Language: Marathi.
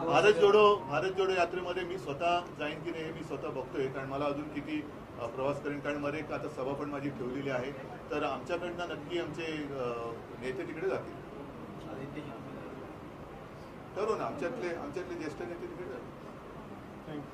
भारत जोडो यात्रेमध्ये मी स्वतः जाईन की नाही हे मी स्वतः बघतोय, कारण मला अजून किती प्रवास करेन, कारण मध्ये आता सभा पण माझी ठेवलेली आहे. तर आमच्याकडनं नक्की आमचे नेते तिकडे जातील. ठरवू ना, आमच्यातले ज्येष्ठ नेते तिकडे जातील.